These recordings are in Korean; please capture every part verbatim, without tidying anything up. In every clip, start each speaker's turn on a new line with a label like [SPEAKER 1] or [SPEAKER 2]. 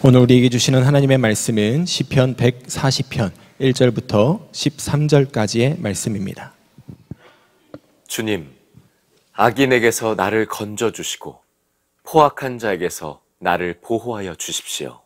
[SPEAKER 1] 오늘 우리에게 주시는 하나님의 말씀은 시편 백사십 편 일 절부터 십삼 절까지의 말씀입니다.
[SPEAKER 2] 주님, 악인에게서 나를 건져주시고 포악한 자에게서 나를 보호하여 주십시오.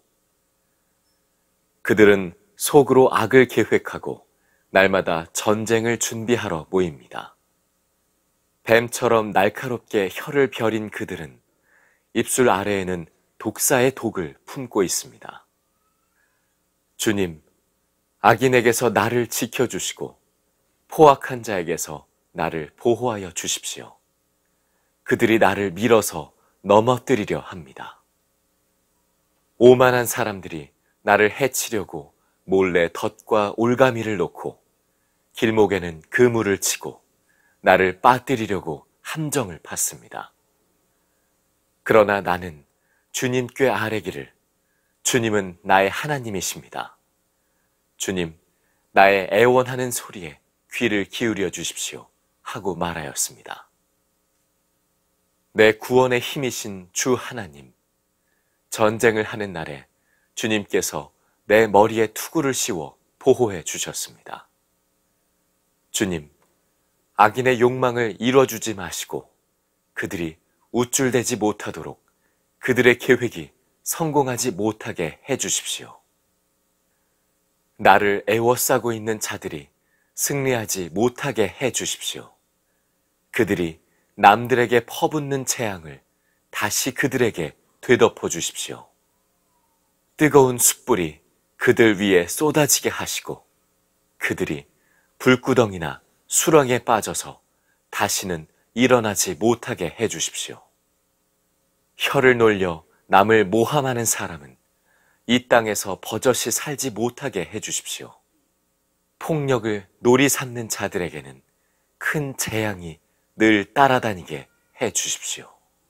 [SPEAKER 2] 그들은 속으로 악을 계획하고 날마다 전쟁을 준비하러 모입니다. 뱀처럼 날카롭게 혀를 벼린 그들은 입술 아래에는 독사의 독을 품고 있습니다. 주님, 악인에게서 나를 지켜주시고 포악한 자에게서 나를 보호하여 주십시오. 그들이 나를 밀어서 넘어뜨리려 합니다. 오만한 사람들이 나를 해치려고 몰래 덫과 올가미를 놓고 길목에는 그물을 치고 나를 빠뜨리려고 함정을 팠습니다. 그러나 나는 주님 꾀 아뢰기를 주님은 나의 하나님이십니다. 주님, 나의 애원하는 소리에 귀를 기울여 주십시오 하고 말하였습니다. 내 구원의 힘이신 주 하나님, 전쟁을 하는 날에 주님께서 내 머리에 투구를 씌워 보호해 주셨습니다. 주님, 악인의 욕망을 이뤄주지 마시고 그들이 우쭐대지 못하도록 그들의 계획이 성공하지 못하게 해주십시오. 나를 애워싸고 있는 자들이 승리하지 못하게 해주십시오. 그들이 남들에게 퍼붓는 재앙을 다시 그들에게 되덮어 주십시오. 뜨거운 숯불이 그들 위에 쏟아지게 하시고 그들이 불구덩이나 수렁에 빠져서 다시는 일어나지 못하게 해주십시오. 혀를 놀려 남을 모함하는 사람은 이 땅에서 버젓이 살지 못하게 해주십시오. 폭력을 놀이 삼는 자들에게는 큰 재앙이 늘 따라다니게 해주십시오.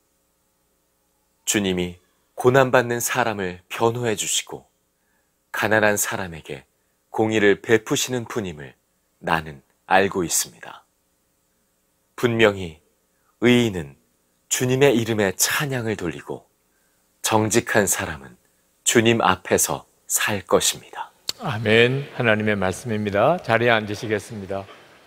[SPEAKER 2] 주님이 고난받는 사람을 변호해 주시고 가난한 사람에게 공의를 베푸시는 분임을 나는 알고 있습니다. 분명히 의인은 주님의 이름에 찬양을 돌리고 정직한 사람은 주님 앞에서 살 것입니다.
[SPEAKER 3] 아멘. 하나님의 말씀입니다. 자리에 앉으시겠습니다.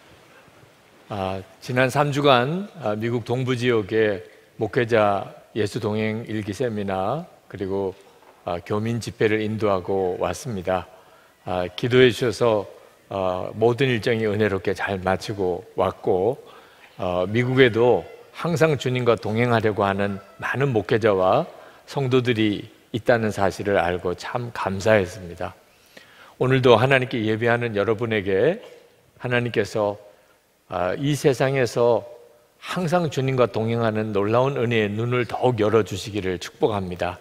[SPEAKER 3] 아, 지난 삼 주간 아, 미국 동부 지역의 목회자 예수 동행 일기 세미나 그리고 아, 교민 집회를 인도하고 왔습니다. 아, 기도해 주셔서 아, 모든 일정이 은혜롭게 잘 마치고 왔고 아, 미국에도 항상 주님과 동행하려고 하는 많은 목회자와 성도들이 있다는 사실을 알고 참 감사했습니다. 오늘도 하나님께 예배하는 여러분에게 하나님께서 이 세상에서 항상 주님과 동행하는 놀라운 은혜의 눈을 더욱 열어주시기를 축복합니다.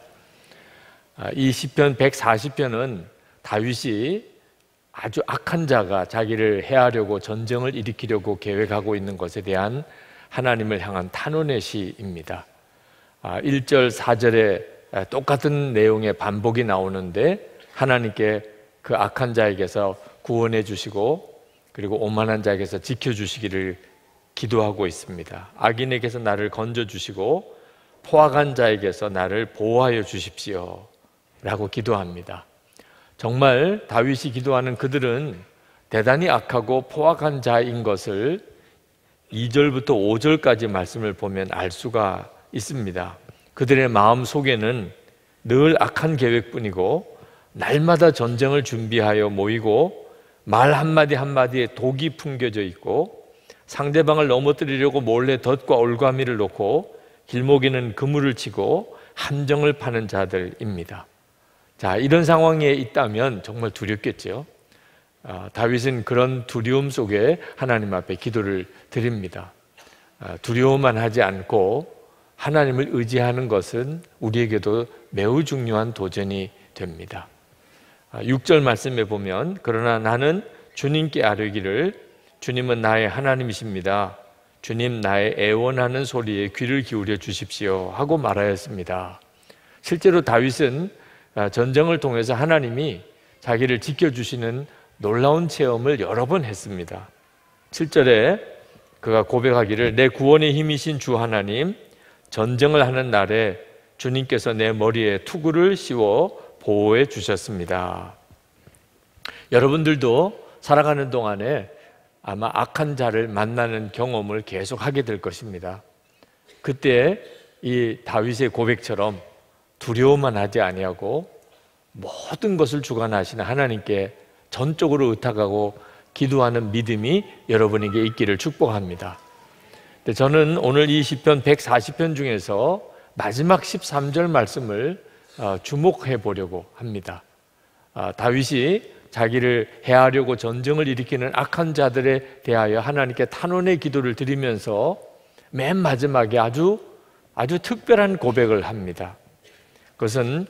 [SPEAKER 3] 이 시편 백사십 편은 다윗이 아주 악한 자가 자기를 해하려고 전쟁을 일으키려고 계획하고 있는 것에 대한 하나님을 향한 탄원의 시입니다. 일 절, 사 절에 똑같은 내용의 반복이 나오는데 하나님께 그 악한 자에게서 구원해 주시고 그리고 오만한 자에게서 지켜주시기를 기도하고 있습니다. 악인에게서 나를 건져주시고 포악한 자에게서 나를 보호하여 주십시오 라고 기도합니다. 정말 다윗이 기도하는 그들은 대단히 악하고 포악한 자인 것을 이 절부터 오 절까지 말씀을 보면 알 수가 있습니다. 그들의 마음 속에는 늘 악한 계획뿐이고 날마다 전쟁을 준비하여 모이고 말 한마디 한마디에 독이 품겨져 있고 상대방을 넘어뜨리려고 몰래 덫과 올가미를 놓고 길목에는 그물을 치고 함정을 파는 자들입니다. 자, 이런 상황에 있다면 정말 두렵겠죠. 아, 다윗은 그런 두려움 속에 하나님 앞에 기도를 드립니다. 아, 두려워만 하지 않고 하나님을 의지하는 것은 우리에게도 매우 중요한 도전이 됩니다. 육 절 말씀에 보면 그러나 나는 주님께 아뢰기를 주님은 나의 하나님이십니다. 주님 나의 애원하는 소리에 귀를 기울여 주십시오 하고 말하였습니다. 실제로 다윗은 전쟁을 통해서 하나님이 자기를 지켜주시는 놀라운 체험을 여러 번 했습니다. 칠 절에 그가 고백하기를 내 구원의 힘이신 주 하나님 전쟁을 하는 날에 주님께서 내 머리에 투구를 씌워 보호해 주셨습니다. 여러분들도 살아가는 동안에 아마 악한 자를 만나는 경험을 계속하게 될 것입니다. 그때 이 다윗의 고백처럼 두려워만 하지 아니하고 모든 것을 주관하시는 하나님께 전적으로 의탁하고 기도하는 믿음이 여러분에게 있기를 축복합니다. 근데 저는 오늘 이 시편 백사십 편 중에서 마지막 십삼 절 말씀을 주목해 보려고 합니다. 다윗이 자기를 해하려고 전쟁을 일으키는 악한 자들에 대하여 하나님께 탄원의 기도를 드리면서 맨 마지막에 아주 아주 특별한 고백을 합니다. 그것은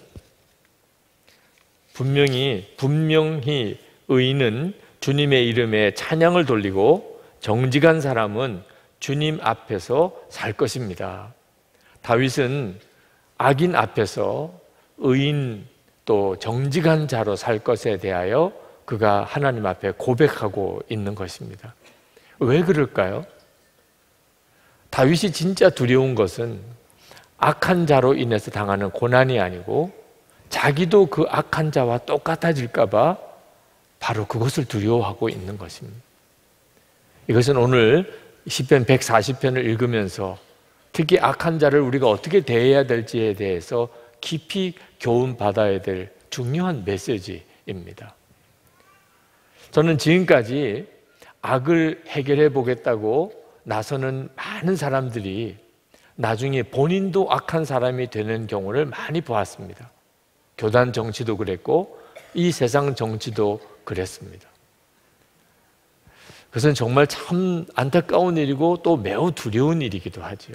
[SPEAKER 3] 분명히 분명히 의인은 주님의 이름에 찬양을 돌리고 정직한 사람은 주님 앞에서 살 것입니다. 다윗은 악인 앞에서 의인 또 정직한 자로 살 것에 대하여 그가 하나님 앞에 고백하고 있는 것입니다. 왜 그럴까요? 다윗이 진짜 두려운 것은 악한 자로 인해서 당하는 고난이 아니고 자기도 그 악한 자와 똑같아질까 봐 바로 그것을 두려워하고 있는 것입니다. 이것은 오늘 시편 백사십 편을 읽으면서 특히 악한 자를 우리가 어떻게 대해야 될지에 대해서 깊이 교훈 받아야 될 중요한 메시지입니다. 저는 지금까지 악을 해결해 보겠다고 나서는 많은 사람들이 나중에 본인도 악한 사람이 되는 경우를 많이 보았습니다. 교단 정치도 그랬고 이 세상 정치도 그랬습니다. 그것은 정말 참 안타까운 일이고 또 매우 두려운 일이기도 하지요.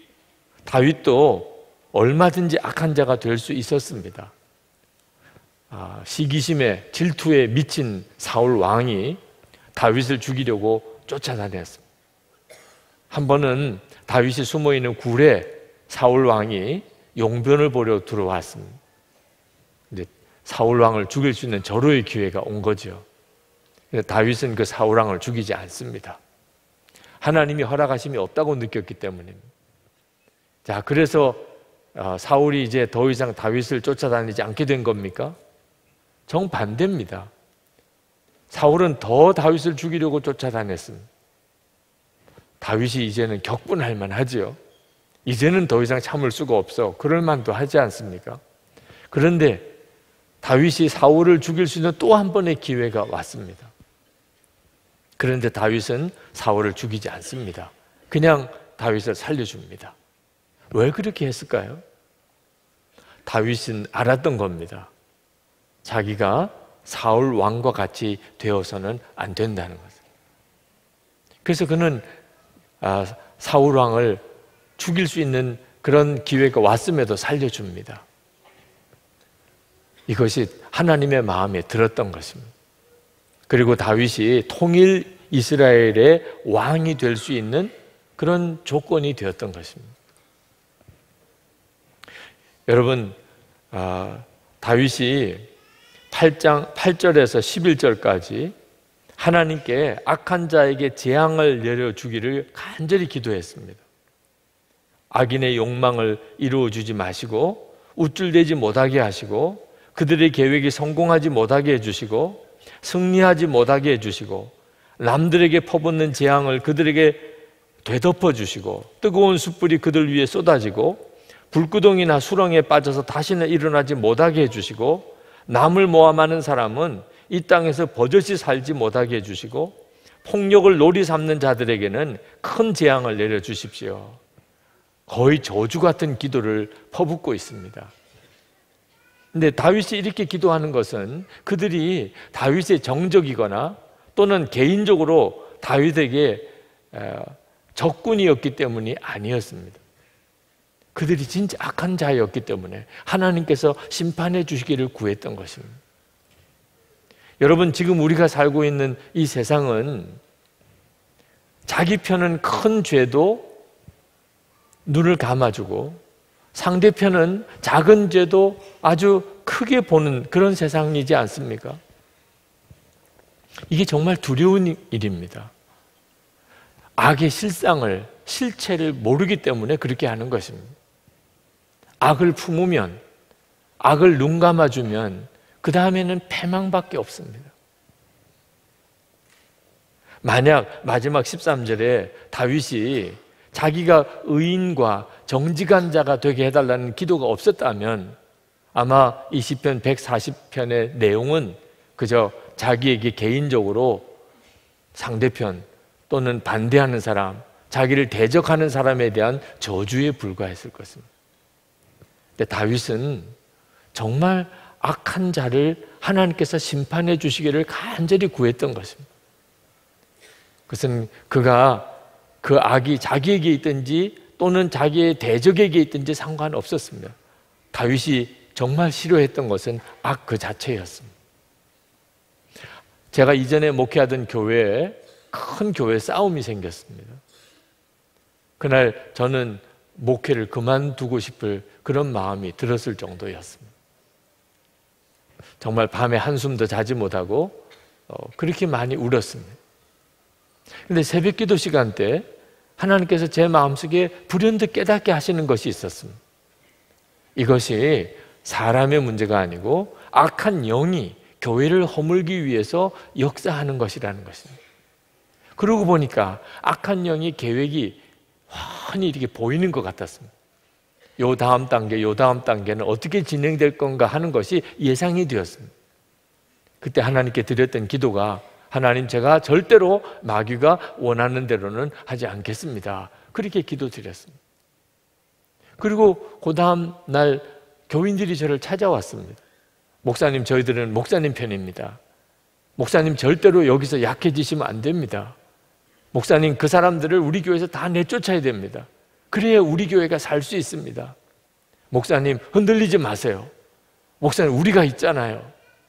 [SPEAKER 3] 다윗도 얼마든지 악한 자가 될 수 있었습니다. 아, 시기심에 질투에 미친 사울 왕이 다윗을 죽이려고 쫓아다녔습니다. 한 번은 다윗이 숨어있는 굴에 사울 왕이 용변을 보려 들어왔습니다. 근데 사울 왕을 죽일 수 있는 절호의 기회가 온 거죠. 다윗은 그 사울 왕을 죽이지 않습니다. 하나님이 허락하심이 없다고 느꼈기 때문입니다. 자, 그래서 사울이 이제 더 이상 다윗을 쫓아다니지 않게 된 겁니까? 정반대입니다. 사울은 더 다윗을 죽이려고 쫓아다녔습니다. 다윗이 이제는 격분할 만하지요. 이제는 더 이상 참을 수가 없어. 그럴 만도 하지 않습니까? 그런데 다윗이 사울을 죽일 수 있는 또 한 번의 기회가 왔습니다. 그런데 다윗은 사울을 죽이지 않습니다. 그냥 다윗을 살려줍니다. 왜 그렇게 했을까요? 다윗은 알았던 겁니다. 자기가 사울 왕과 같이 되어서는 안 된다는 것을. 그래서 그는 사울 왕을 죽일 수 있는 그런 기회가 왔음에도 살려줍니다. 이것이 하나님의 마음에 들었던 것입니다. 그리고 다윗이 통일 이스라엘의 왕이 될 수 있는 그런 조건이 되었던 것입니다. 여러분, 아, 다윗이 팔 장 팔 절에서 십일 절까지 하나님께 악한 자에게 재앙을 내려주기를 간절히 기도했습니다. 악인의 욕망을 이루어주지 마시고 우쭐대지 못하게 하시고 그들의 계획이 성공하지 못하게 해주시고 승리하지 못하게 해주시고 남들에게 퍼붓는 재앙을 그들에게 되덮어 주시고 뜨거운 숯불이 그들 위에 쏟아지고 불구덩이나 수렁에 빠져서 다시는 일어나지 못하게 해주시고 남을 모함하는 사람은 이 땅에서 버젓이 살지 못하게 해주시고 폭력을 놀이 삼는 자들에게는 큰 재앙을 내려주십시오. 거의 저주 같은 기도를 퍼붓고 있습니다. 근데 다윗이 이렇게 기도하는 것은 그들이 다윗의 정적이거나 또는 개인적으로 다윗에게 적군이었기 때문이 아니었습니다. 그들이 진짜 악한 자였기 때문에 하나님께서 심판해 주시기를 구했던 것입니다. 여러분, 지금 우리가 살고 있는 이 세상은 자기 편은 큰 죄도 눈을 감아주고 상대편은 작은 죄도 아주 크게 보는 그런 세상이지 않습니까? 이게 정말 두려운 일입니다. 악의 실상을, 실체를 모르기 때문에 그렇게 하는 것입니다. 악을 품으면 악을 눈 감아주면 그 다음에는 패망밖에 없습니다. 만약 마지막 십삼 절에 다윗이 자기가 의인과 정직한 자가 되게 해달라는 기도가 없었다면 아마 이 시편 백사십 편의 내용은 그저 자기에게 개인적으로 상대편 또는 반대하는 사람, 자기를 대적하는 사람에 대한 저주에 불과했을 것입니다. 근데 다윗은 정말 악한 자를 하나님께서 심판해 주시기를 간절히 구했던 것입니다. 그것은 그가 그 악이 자기에게 있든지 또는 자기의 대적에게 있든지 상관없었습니다. 다윗이 정말 싫어했던 것은 악 그 자체였습니다. 제가 이전에 목회하던 교회에 큰 교회 싸움이 생겼습니다. 그날 저는 목회를 그만두고 싶을 그런 마음이 들었을 정도였습니다. 정말 밤에 한숨도 자지 못하고 그렇게 많이 울었습니다. 그런데 새벽 기도 시간 때 하나님께서 제 마음속에 불현듯 깨닫게 하시는 것이 있었습니다. 이것이 사람의 문제가 아니고 악한 영이 교회를 허물기 위해서 역사하는 것이라는 것입니다. 그러고 보니까 악한 영의 계획이 훤히 이렇게 보이는 것 같았습니다. 요 다음 단계, 요 다음 단계는 어떻게 진행될 건가 하는 것이 예상이 되었습니다. 그때 하나님께 드렸던 기도가 하나님, 제가 절대로 마귀가 원하는 대로는 하지 않겠습니다. 그렇게 기도드렸습니다. 그리고 그 다음 날 교인들이 저를 찾아왔습니다. 목사님, 저희들은 목사님 편입니다. 목사님, 절대로 여기서 약해지시면 안 됩니다. 목사님, 그 사람들을 우리 교회에서 다 내쫓아야 됩니다. 그래야 우리 교회가 살 수 있습니다. 목사님, 흔들리지 마세요. 목사님, 우리가 있잖아요.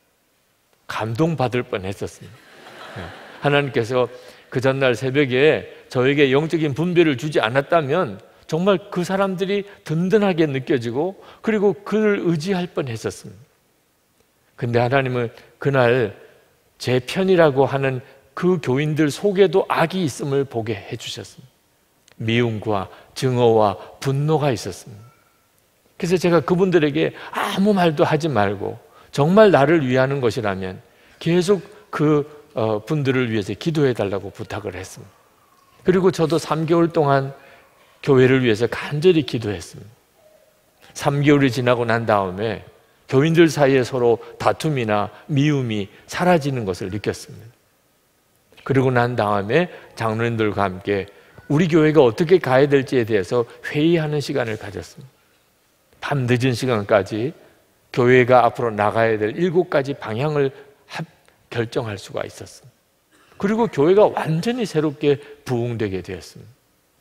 [SPEAKER 3] 감동받을 뻔했었습니다. 하나님께서 그 전날 새벽에 저에게 영적인 분별을 주지 않았다면 정말 그 사람들이 든든하게 느껴지고 그리고 그를 의지할 뻔했었습니다. 근데 하나님은 그날 제 편이라고 하는 그 교인들 속에도 악이 있음을 보게 해주셨습니다. 미움과 증오와 분노가 있었습니다. 그래서 제가 그분들에게 아무 말도 하지 말고 정말 나를 위하는 것이라면 계속 그 분들을 위해서 기도해 달라고 부탁을 했습니다. 그리고 저도 삼 개월 동안 교회를 위해서 간절히 기도했습니다. 삼 개월이 지나고 난 다음에 교인들 사이에 서로 다툼이나 미움이 사라지는 것을 느꼈습니다. 그리고 난 다음에 장로님들과 함께 우리 교회가 어떻게 가야 될지에 대해서 회의하는 시간을 가졌습니다. 밤 늦은 시간까지 교회가 앞으로 나가야 될 일곱 가지 방향을 결정할 수가 있었습니다. 그리고 교회가 완전히 새롭게 부흥되게 되었습니다.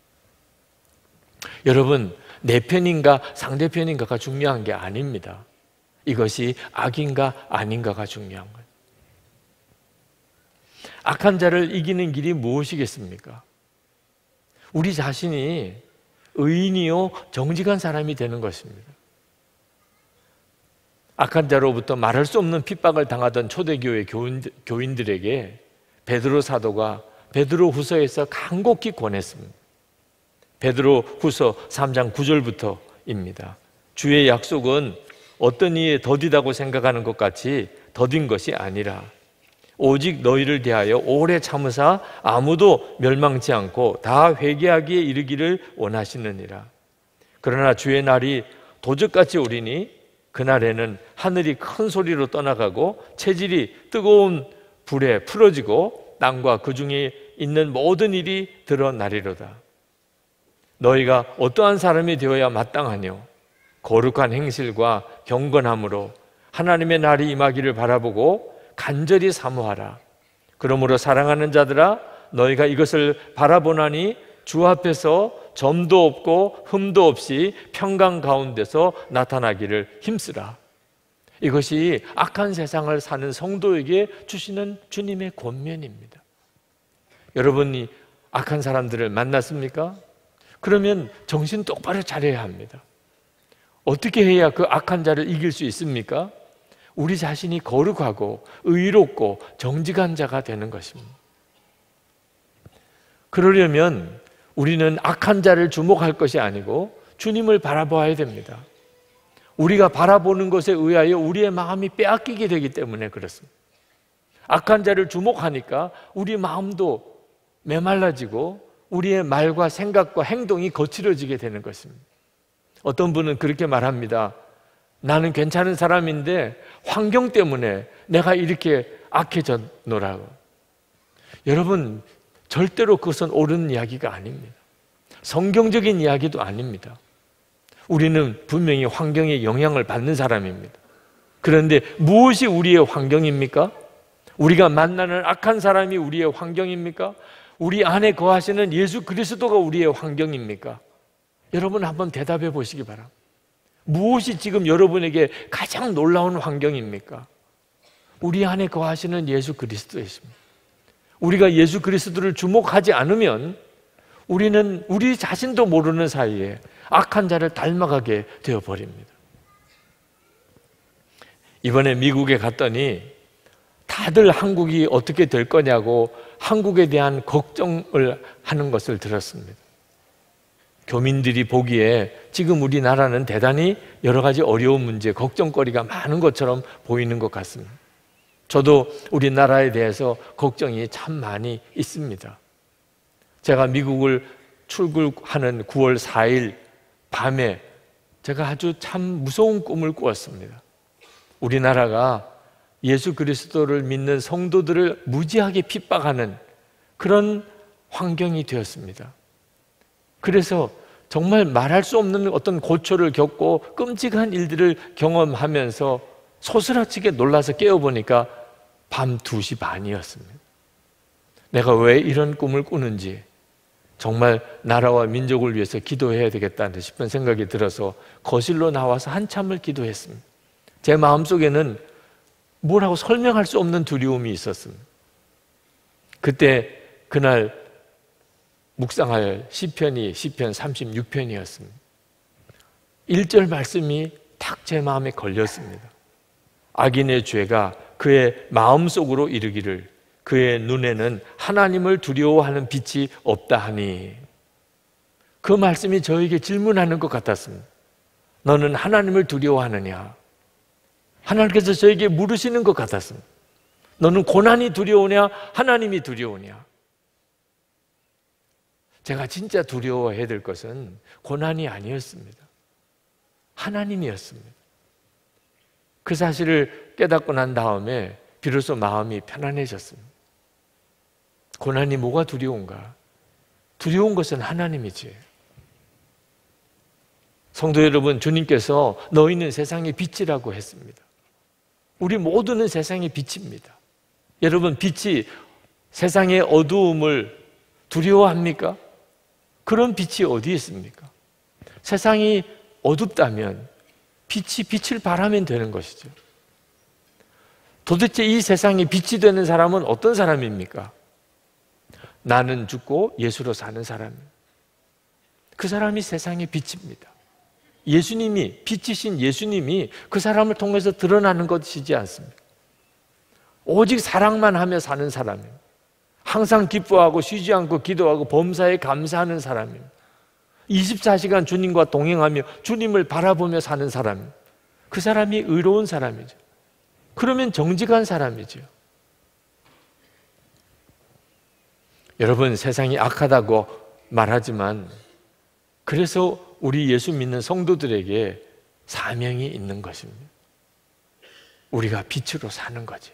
[SPEAKER 3] 여러분, 내 편인가 상대편인가가 중요한 게 아닙니다. 이것이 악인가 아닌가가 중요한 거예요. 악한 자를 이기는 길이 무엇이겠습니까? 우리 자신이 의인이요 정직한 사람이 되는 것입니다. 악한 자로부터 말할 수 없는 핍박을 당하던 초대교회 교인들에게 베드로 사도가 베드로 후서에서 간곡히 권했습니다. 베드로 후서 삼 장 구 절부터입니다. 주의 약속은 어떤 이에 더디다고 생각하는 것 같이 더딘 것이 아니라 오직 너희를 대하여 오래 참으사 아무도 멸망치 않고 다 회개하기에 이르기를 원하시느니라. 그러나 주의 날이 도적같이 오리니 그날에는 하늘이 큰 소리로 떠나가고 체질이 뜨거운 불에 풀어지고 땅과 그 중에 있는 모든 일이 드러나리로다. 너희가 어떠한 사람이 되어야 마땅하뇨? 거룩한 행실과 경건함으로 하나님의 날이 임하기를 바라보고 간절히 사모하라. 그러므로 사랑하는 자들아, 너희가 이것을 바라보나니 주 앞에서 점도 없고 흠도 없이 평강 가운데서 나타나기를 힘쓰라. 이것이 악한 세상을 사는 성도에게 주시는 주님의 권면입니다. 여러분이 악한 사람들을 만났습니까? 그러면 정신 똑바로 차려야 합니다. 어떻게 해야 그 악한 자를 이길 수 있습니까? 우리 자신이 거룩하고 의롭고 정직한 자가 되는 것입니다. 그러려면 우리는 악한 자를 주목할 것이 아니고 주님을 바라보아야 됩니다. 우리가 바라보는 것에 의하여 우리의 마음이 빼앗기게 되기 때문에 그렇습니다. 악한 자를 주목하니까 우리 마음도 메말라지고 우리의 말과 생각과 행동이 거칠어지게 되는 것입니다. 어떤 분은 그렇게 말합니다. 나는 괜찮은 사람인데 환경 때문에 내가 이렇게 악해졌노라고. 여러분, 절대로 그것은 옳은 이야기가 아닙니다. 성경적인 이야기도 아닙니다. 우리는 분명히 환경에 영향을 받는 사람입니다. 그런데 무엇이 우리의 환경입니까? 우리가 만나는 악한 사람이 우리의 환경입니까? 우리 안에 거하시는 예수 그리스도가 우리의 환경입니까? 여러분 한번 대답해 보시기 바랍니다. 무엇이 지금 여러분에게 가장 놀라운 환경입니까? 우리 안에 거하시는 예수 그리스도이십니다. 우리가 예수 그리스도를 주목하지 않으면 우리는 우리 자신도 모르는 사이에 악한 자를 닮아가게 되어버립니다. 이번에 미국에 갔더니 다들 한국이 어떻게 될 거냐고 한국에 대한 걱정을 하는 것을 들었습니다. 교민들이 보기에 지금 우리나라는 대단히 여러 가지 어려운 문제, 걱정거리가 많은 것처럼 보이는 것 같습니다. 저도 우리나라에 대해서 걱정이 참 많이 있습니다. 제가 미국을 출국하는 구월 사일 밤에 제가 아주 참 무서운 꿈을 꾸었습니다. 우리나라가 예수 그리스도를 믿는 성도들을 무지하게 핍박하는 그런 환경이 되었습니다. 그래서 정말 말할 수 없는 어떤 고초를 겪고 끔찍한 일들을 경험하면서 소스라치게 놀라서 깨어보니까 밤 두 시 반이었습니다. 내가 왜 이런 꿈을 꾸는지 정말 나라와 민족을 위해서 기도해야 되겠다 싶은 생각이 들어서 거실로 나와서 한참을 기도했습니다. 제 마음속에는 뭐라고 설명할 수 없는 두려움이 있었습니다. 그때 그날 묵상할 시편이 시편 삼십육 편이었습니다. 일 절 말씀이 탁 제 마음에 걸렸습니다. 악인의 죄가 그의 마음속으로 이르기를 그의 눈에는 하나님을 두려워하는 빛이 없다 하니. 그 말씀이 저에게 질문하는 것 같았습니다. 너는 하나님을 두려워하느냐? 하나님께서 저에게 물으시는 것 같았습니다. 너는 고난이 두려우냐? 하나님이 두려우냐? 제가 진짜 두려워해야 될 것은 고난이 아니었습니다. 하나님이었습니다. 그 사실을 깨닫고 난 다음에 비로소 마음이 편안해졌습니다. 고난이 뭐가 두려운가? 두려운 것은 하나님이지. 성도 여러분, 주님께서 너희는 세상의 빛이라고 했습니다. 우리 모두는 세상의 빛입니다. 여러분, 빛이 세상의 어두움을 두려워합니까? 그런 빛이 어디 있습니까? 세상이 어둡다면 빛이 빛을 발하면 되는 것이죠. 도대체 이 세상에 빛이 되는 사람은 어떤 사람입니까? 나는 죽고 예수로 사는 사람입니다. 그 사람이 세상의 빛입니다. 예수님이, 빛이신 예수님이 그 사람을 통해서 드러나는 것이지 않습니까? 오직 사랑만 하며 사는 사람입니다. 항상 기뻐하고 쉬지 않고 기도하고 범사에 감사하는 사람입니다. 이십사 시간 주님과 동행하며 주님을 바라보며 사는 사람, 그 사람이 의로운 사람이죠. 그러면 정직한 사람이죠. 여러분, 세상이 악하다고 말하지만 그래서 우리 예수 믿는 성도들에게 사명이 있는 것입니다. 우리가 빛으로 사는 거죠.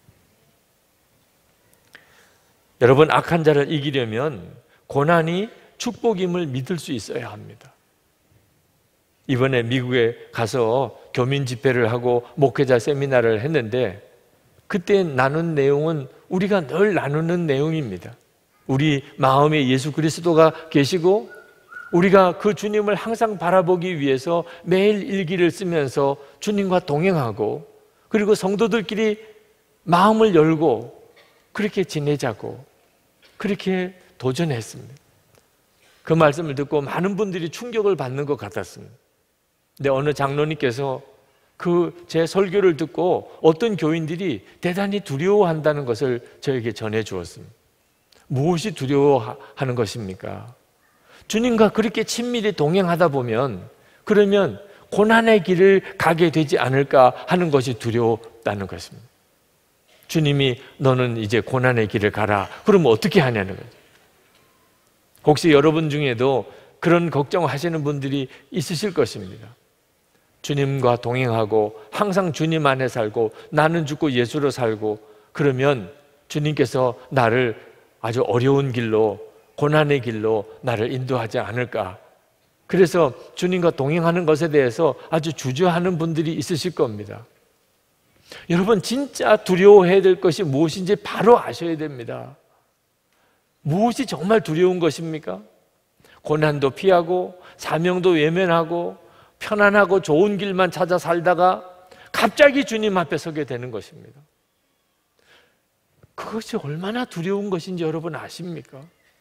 [SPEAKER 3] 여러분, 악한 자를 이기려면 고난이 축복임을 믿을 수 있어야 합니다. 이번에 미국에 가서 교민 집회를 하고 목회자 세미나를 했는데 그때 나눈 내용은 우리가 늘 나누는 내용입니다. 우리 마음에 예수 그리스도가 계시고 우리가 그 주님을 항상 바라보기 위해서 매일 일기를 쓰면서 주님과 동행하고 그리고 성도들끼리 마음을 열고 그렇게 지내자고 그렇게 도전했습니다. 그 말씀을 듣고 많은 분들이 충격을 받는 것 같았습니다. 근데 어느 장로님께서 그 제 설교를 듣고 어떤 교인들이 대단히 두려워한다는 것을 저에게 전해 주었습니다. 무엇이 두려워하는 것입니까? 주님과 그렇게 친밀히 동행하다 보면 그러면 고난의 길을 가게 되지 않을까 하는 것이 두려웠다는 것입니다. 주님이 너는 이제 고난의 길을 가라. 그러면 어떻게 하냐는 거죠. 혹시 여러분 중에도 그런 걱정하시는 분들이 있으실 것입니다. 주님과 동행하고 항상 주님 안에 살고 나는 죽고 예수로 살고 그러면 주님께서 나를 아주 어려운 길로, 고난의 길로 나를 인도하지 않을까. 그래서 주님과 동행하는 것에 대해서 아주 주저하는 분들이 있으실 겁니다. 여러분, 진짜 두려워해야 될 것이 무엇인지 바로 아셔야 됩니다. 무엇이 정말 두려운 것입니까? 고난도 피하고 사명도 외면하고 편안하고 좋은 길만 찾아 살다가 갑자기 주님 앞에 서게 되는 것입니다. 그것이 얼마나 두려운 것인지 여러분 아십니까?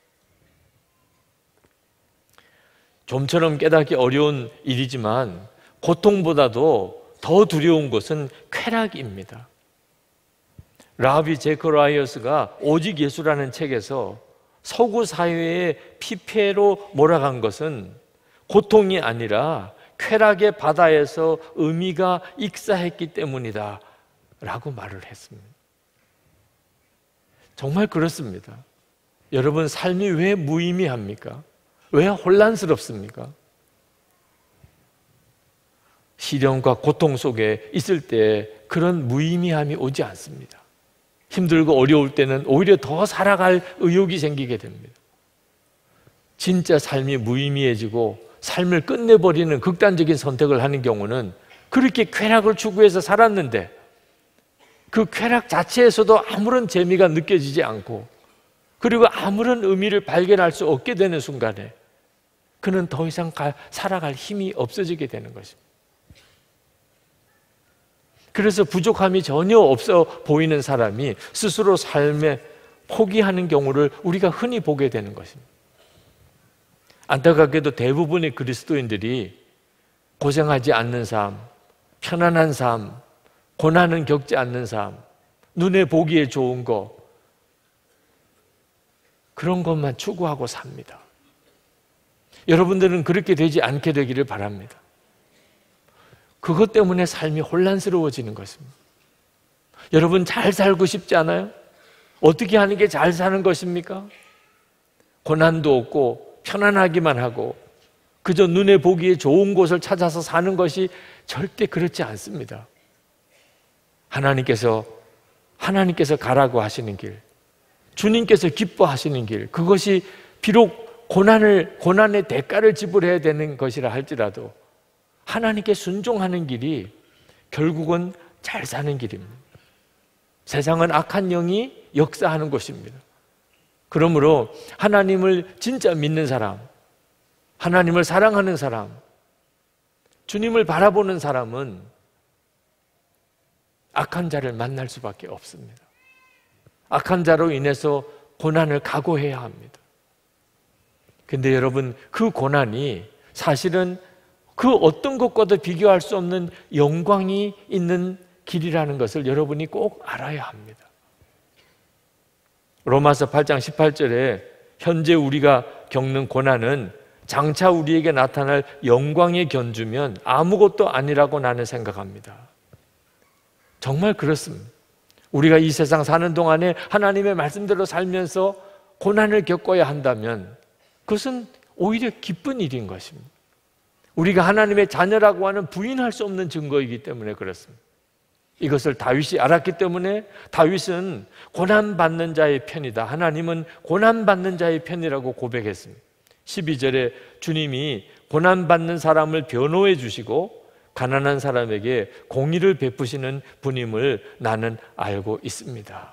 [SPEAKER 3] 좀처럼 깨닫기 어려운 일이지만 고통보다도 더 두려운 것은 쾌락입니다. 라비 제커라이어스가 오직 예수라는 책에서 서구 사회의 피폐로 몰아간 것은 고통이 아니라 쾌락의 바다에서 의미가 익사했기 때문이다 라고 말을 했습니다. 정말 그렇습니다. 여러분, 삶이 왜 무의미합니까? 왜 혼란스럽습니까? 시련과 고통 속에 있을 때 그런 무의미함이 오지 않습니다. 힘들고 어려울 때는 오히려 더 살아갈 의욕이 생기게 됩니다. 진짜 삶이 무의미해지고 삶을 끝내버리는 극단적인 선택을 하는 경우는 그렇게 쾌락을 추구해서 살았는데 그 쾌락 자체에서도 아무런 재미가 느껴지지 않고 그리고 아무런 의미를 발견할 수 없게 되는 순간에 그는 더 이상 살아갈 힘이 없어지게 되는 것입니다. 그래서 부족함이 전혀 없어 보이는 사람이 스스로 삶에 포기하는 경우를 우리가 흔히 보게 되는 것입니다. 안타깝게도 대부분의 그리스도인들이 고생하지 않는 삶, 편안한 삶, 고난은 겪지 않는 삶, 눈에 보기에 좋은 거, 그런 것만 추구하고 삽니다. 여러분들은 그렇게 되지 않게 되기를 바랍니다. 그것 때문에 삶이 혼란스러워지는 것입니다. 여러분, 잘 살고 싶지 않아요? 어떻게 하는 게 잘 사는 것입니까? 고난도 없고 편안하기만 하고 그저 눈에 보기에 좋은 곳을 찾아서 사는 것이 절대 그렇지 않습니다. 하나님께서 하나님께서 가라고 하시는 길, 주님께서 기뻐하시는 길, 그것이 비록 고난을 고난의 대가를 지불해야 되는 것이라 할지라도 하나님께 순종하는 길이 결국은 잘 사는 길입니다. 세상은 악한 영이 역사하는 곳입니다. 그러므로 하나님을 진짜 믿는 사람, 하나님을 사랑하는 사람, 주님을 바라보는 사람은 악한 자를 만날 수밖에 없습니다. 악한 자로 인해서 고난을 각오해야 합니다. 근데 여러분, 그 고난이 사실은 그 어떤 것과도 비교할 수 없는 영광이 있는 길이라는 것을 여러분이 꼭 알아야 합니다. 로마서 팔 장 십팔 절에 현재 우리가 겪는 고난은 장차 우리에게 나타날 영광에 견주면 아무것도 아니라고 나는 생각합니다. 정말 그렇습니다. 우리가 이 세상 사는 동안에 하나님의 말씀대로 살면서 고난을 겪어야 한다면 그것은 오히려 기쁜 일인 것입니다. 우리가 하나님의 자녀라고 하는 부인할 수 없는 증거이기 때문에 그렇습니다. 이것을 다윗이 알았기 때문에 다윗은 고난받는 자의 편이다, 하나님은 고난받는 자의 편이라고 고백했습니다. 십이 절에 주님이 고난받는 사람을 변호해 주시고 가난한 사람에게 공의를 베푸시는 분임을 나는 알고 있습니다.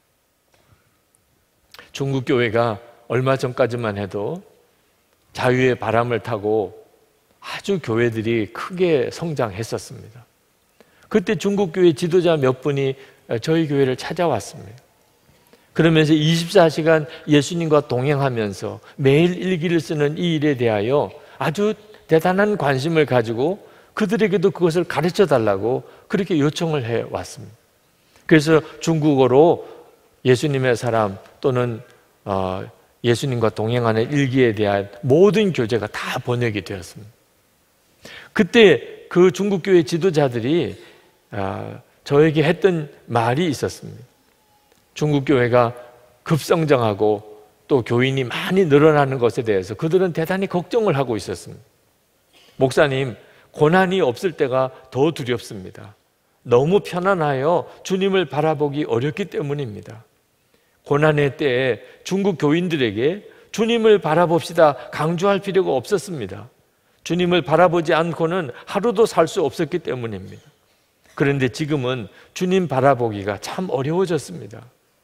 [SPEAKER 3] 중국 교회가 얼마 전까지만 해도 자유의 바람을 타고 아주 교회들이 크게 성장했었습니다. 그때 중국 교회 지도자 몇 분이 저희 교회를 찾아왔습니다. 그러면서 이십사 시간 예수님과 동행하면서 매일 일기를 쓰는 이 일에 대하여 아주 대단한 관심을 가지고 그들에게도 그것을 가르쳐 달라고 그렇게 요청을 해왔습니다. 그래서 중국어로 예수님의 사람 또는 예수님과 동행하는 일기에 대한 모든 교재가 다 번역이 되었습니다. 그때 그 중국교회 지도자들이 저에게 했던 말이 있었습니다. 중국교회가 급성장하고 또 교인이 많이 늘어나는 것에 대해서 그들은 대단히 걱정을 하고 있었습니다. 목사님, 고난이 없을 때가 더 두렵습니다. 너무 편안하여 주님을 바라보기 어렵기 때문입니다. 고난의 때에 중국 교인들에게 주님을 바라봅시다 강조할 필요가 없었습니다. 주님을 바라보지 않고는 하루도 살 수 없었기 때문입니다. 그런데 지금은 주님 바라보기가 참 어려워졌습니다.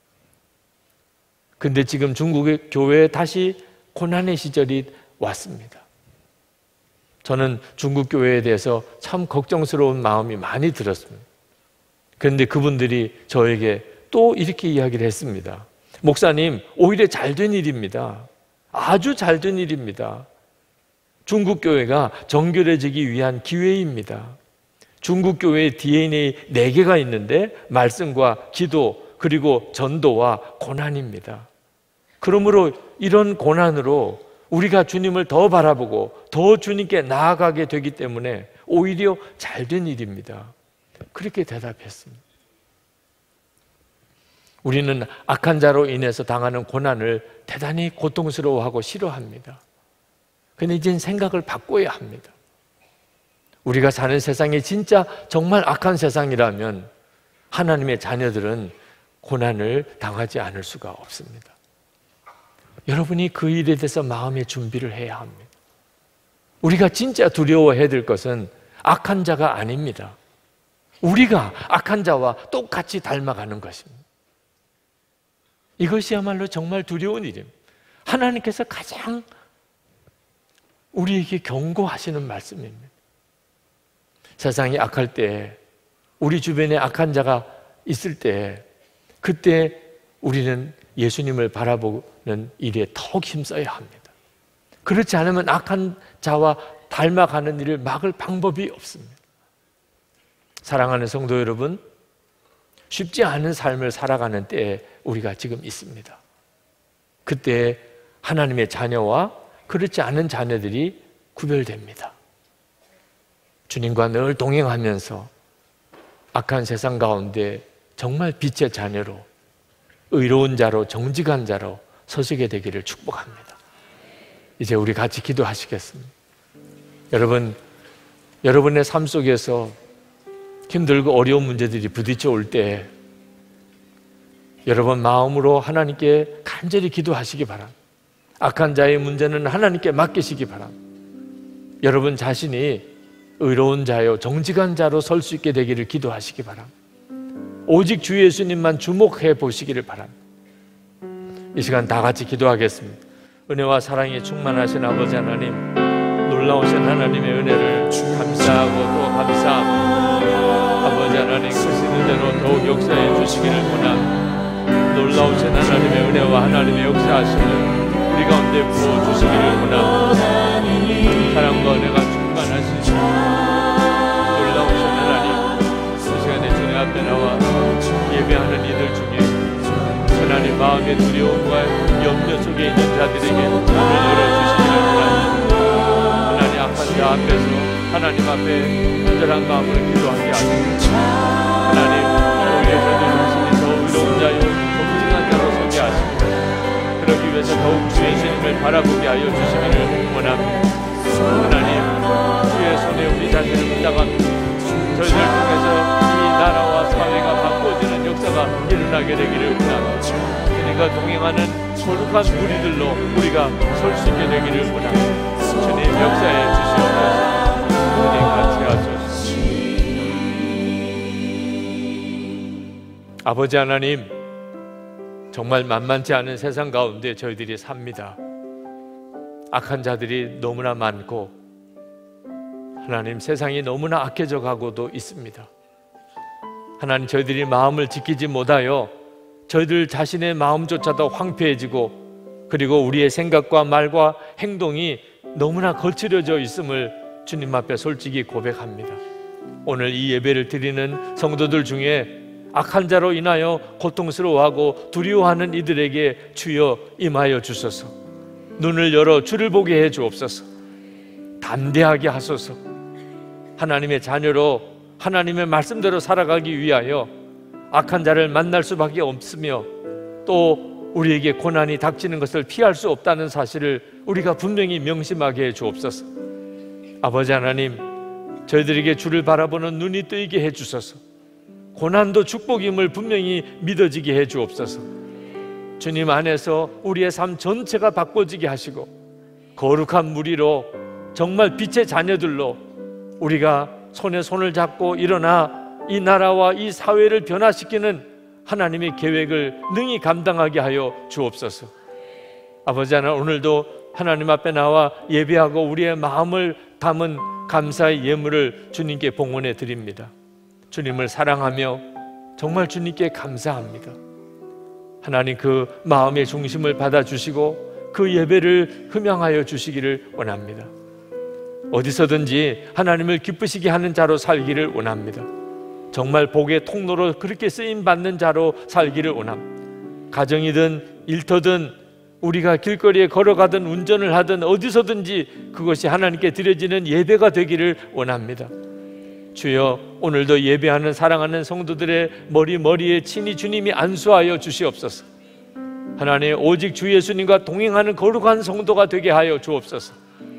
[SPEAKER 3] 근데 지금 중국의 교회에 다시 고난의 시절이 왔습니다. 저는 중국 교회에 대해서 참 걱정스러운 마음이 많이 들었습니다. 그런데 그분들이 저에게 또 이렇게 이야기를 했습니다. 목사님, 오히려 잘된 일입니다. 아주 잘된 일입니다. 중국 교회가 정결해지기 위한 기회입니다. 중국 교회의 디엔에이 네 개가 있는데 말씀과 기도 그리고 전도와 고난입니다. 그러므로 이런 고난으로 우리가 주님을 더 바라보고 더 주님께 나아가게 되기 때문에 오히려 잘된 일입니다. 그렇게 대답했습니다. 우리는 악한 자로 인해서 당하는 고난을 대단히 고통스러워하고 싫어합니다. 그런데 이제는 생각을 바꿔야 합니다. 우리가 사는 세상이 진짜 정말 악한 세상이라면 하나님의 자녀들은 고난을 당하지 않을 수가 없습니다. 여러분이 그 일에 대해서 마음의 준비를 해야 합니다. 우리가 진짜 두려워해야 될 것은 악한 자가 아닙니다. 우리가 악한 자와 똑같이 닮아가는 것입니다. 이것이야말로 정말 두려운 일입니다. 하나님께서 가장 우리에게 경고하시는 말씀입니다. 세상이 악할 때, 우리 주변에 악한 자가 있을 때, 그때 우리는 예수님을 바라보는 일에 더욱 힘써야 합니다. 그렇지 않으면 악한 자와 닮아가는 일을 막을 방법이 없습니다. 사랑하는 성도 여러분, 쉽지 않은 삶을 살아가는 때에 우리가 지금 있습니다. 그때 하나님의 자녀와 그렇지 않은 자녀들이 구별됩니다. 주님과 늘 동행하면서 악한 세상 가운데 정말 빛의 자녀로, 의로운 자로, 정직한 자로 서시게 되기를 축복합니다. 이제 우리 같이 기도하시겠습니다. 여러분, 여러분의 삶 속에서 힘들고 어려운 문제들이 부딪혀 올 때 여러분 마음으로 하나님께 간절히 기도하시기 바랍니다. 악한 자의 문제는 하나님께 맡기시기 바랍니다. 여러분 자신이 의로운 자요 정직한 자로 설 수 있게 되기를 기도하시기 바랍니다. 오직 주 예수님만 주목해 보시기를 바랍니다. 이 시간 다 같이 기도하겠습니다. 은혜와 사랑이 충만하신 아버지 하나님, 놀라우신 하나님의 은혜를 감사하고 또 감사합니다. 아버지 하나님, 크시는 대로 더욱 역사해 주시기를 원합니다. 놀라우신 하나님의 은혜와 하나님의 역사하심을 우리 가운데 부어주시기를 원합니다. 사랑과 은혜가 충만하신 놀라우신 하나님, 그 시간에 주님 앞에 나와 예배하는 이들 중에 하나님 마음의 두려움과 염려 속에 있는 자들에게 문을 열어주시기를 원합니다. 하나님 악한 자 앞에서 하나님 앞에 간절한 마음으로 기도하게 하시고 하나님 오히려 저들 자신이 더 의로운 자요 정직한 자로 서게 하시고 그러기 위해서 더욱 주 예수님을 바라보게 하여 주시기를 원합니다. 하나님 주의 손에 우리 자신을 붙잡아갑니다. 저희들 통해서 이 나라와 사회가 바꿔지는 역사가 일어나게 되기를 원합니다. 주님과 동행하는 거룩한 무리들로 우리가 설 수 있게 되기를 원합니다. 주님 역사에 주시옵소서. 주님 같이 하소서. 아버지 하나님, 정말 만만치 않은 세상 가운데 저희들이 삽니다. 악한 자들이 너무나 많고 하나님 세상이 너무나 악해져 가고도 있습니다. 하나님, 저희들이 마음을 지키지 못하여 저희들 자신의 마음조차도 황폐해지고 그리고 우리의 생각과 말과 행동이 너무나 거칠어져 있음을 주님 앞에 솔직히 고백합니다. 오늘 이 예배를 드리는 성도들 중에 악한 자로 인하여 고통스러워하고 두려워하는 이들에게 주여 임하여 주소서. 눈을 열어 주를 보게 해 주옵소서. 담대하게 하소서. 하나님의 자녀로 하나님의 말씀대로 살아가기 위하여 악한 자를 만날 수밖에 없으며 또 우리에게 고난이 닥치는 것을 피할 수 없다는 사실을 우리가 분명히 명심하게 해 주옵소서. 아버지 하나님, 저희들에게 주를 바라보는 눈이 뜨이게 해 주소서. 고난도 축복임을 분명히 믿어지게 해 주옵소서. 주님 안에서 우리의 삶 전체가 바꿔지게 하시고 거룩한 무리로 정말 빛의 자녀들로 우리가 손에 손을 잡고 일어나 이 나라와 이 사회를 변화시키는 하나님의 계획을 능히 감당하게 하여 주옵소서. 아버지 하나님, 오늘도 하나님 앞에 나와 예배하고 우리의 마음을 담은 감사의 예물을 주님께 봉헌해 드립니다. 주님을 사랑하며 정말 주님께 감사합니다. 하나님, 그 마음의 중심을 받아주시고 그 예배를 흠양하여 주시기를 원합니다. 어디서든지 하나님을 기쁘시게 하는 자로 살기를 원합니다. 정말 복의 통로로 그렇게 쓰임받는 자로 살기를 원합니다. 가정이든 일터든 우리가 길거리에 걸어가든 운전을 하든 어디서든지 그것이 하나님께 드려지는 예배가 되기를 원합니다. 주여, 오늘도 예배하는 사랑하는 성도들의 머리 머리에 친히 주님이 안수하여 주시옵소서. 하나님, 오직 주 예수님과 동행하는 거룩한 성도가 되게 하여 주옵소서.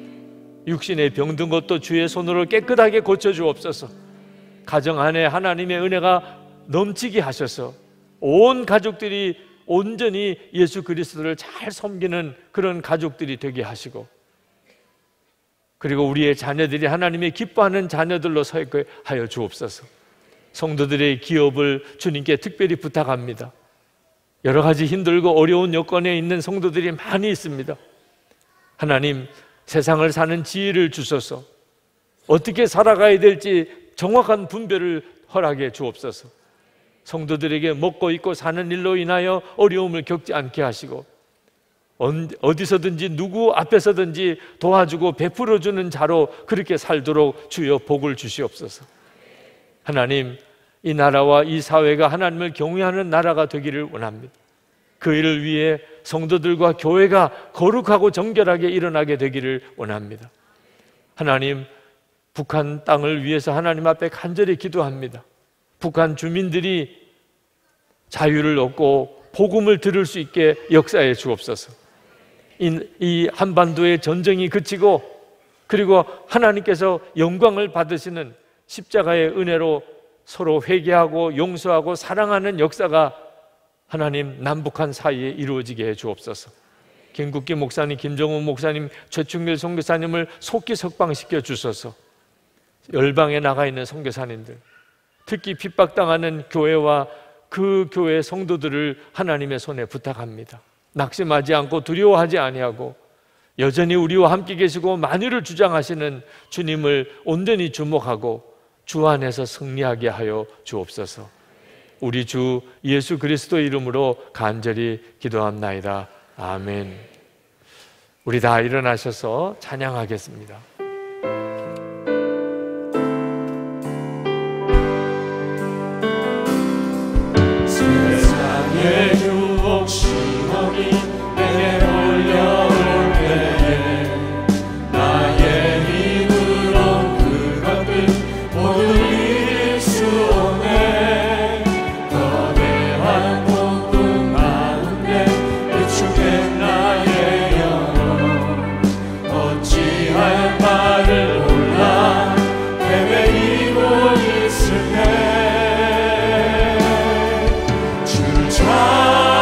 [SPEAKER 3] 육신에 병든 것도 주의 손으로 깨끗하게 고쳐 주옵소서. 가정 안에 하나님의 은혜가 넘치게 하셔서 온 가족들이 온전히 예수 그리스도를 잘 섬기는 그런 가족들이 되게 하시고, 그리고 우리의 자녀들이 하나님의 기뻐하는 자녀들로 서게 하여 주옵소서. 성도들의 기업을 주님께 특별히 부탁합니다. 여러 가지 힘들고 어려운 여건에 있는 성도들이 많이 있습니다. 하나님, 세상을 사는 지혜를 주소서. 어떻게 살아가야 될지 정확한 분별을 허락해 주옵소서. 성도들에게 먹고 입고 사는 일로 인하여 어려움을 겪지 않게 하시고, 어디서든지 누구 앞에서든지 도와주고 베풀어주는 자로 그렇게 살도록 주여 복을 주시옵소서. 하나님, 이 나라와 이 사회가 하나님을 경외하는 나라가 되기를 원합니다. 그 일을 위해 성도들과 교회가 거룩하고 정결하게 일어나게 되기를 원합니다. 하나님, 북한 땅을 위해서 하나님 앞에 간절히 기도합니다. 북한 주민들이 자유를 얻고 복음을 들을 수 있게 역사해 주옵소서. 이, 이 한반도의 전쟁이 그치고, 그리고 하나님께서 영광을 받으시는 십자가의 은혜로 서로 회개하고 용서하고 사랑하는 역사가 하나님 남북한 사이에 이루어지게 해 주옵소서. 김국기 목사님, 김정훈 목사님, 최충길 선교사님을 속히 석방시켜 주소서. 열방에 나가 있는 선교사님들, 특히 핍박당하는 교회와 그 교회 성도들을 하나님의 손에 부탁합니다. 낙심하지 않고 두려워하지 아니하고 여전히 우리와 함께 계시고 만유를 주장하시는 주님을 온전히 주목하고 주 안에서 승리하게 하여 주옵소서. 우리 주 예수 그리스도 이름으로 간절히 기도합나이다. 아멘. 우리 다 일어나셔서 찬양하겠습니다.
[SPEAKER 4] 세상의 유혹 시험이 내게 몰려올 때에 나의 힘으로 그것들 모두 이길 수 없네. 거대한 폭풍 가운데 위축된 나의 영혼 어찌할 바를 몰라 헤매이고 있을 때 주를 찾아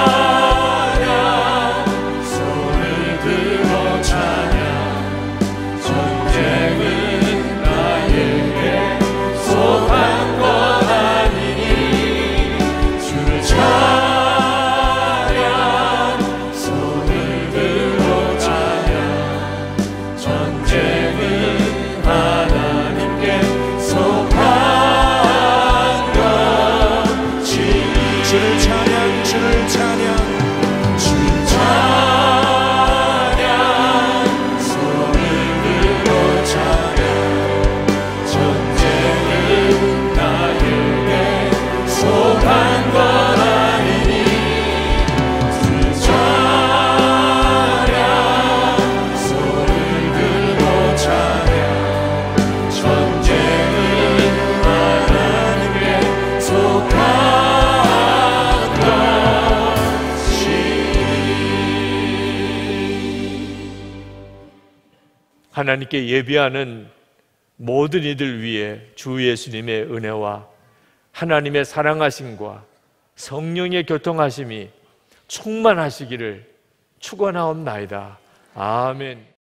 [SPEAKER 3] 하나님께 예비하는 모든 이들 위해 주 예수님의 은혜와 하나님의 사랑하심과 성령의 교통하심이 충만하시기를 축원하옵나이다. 아멘.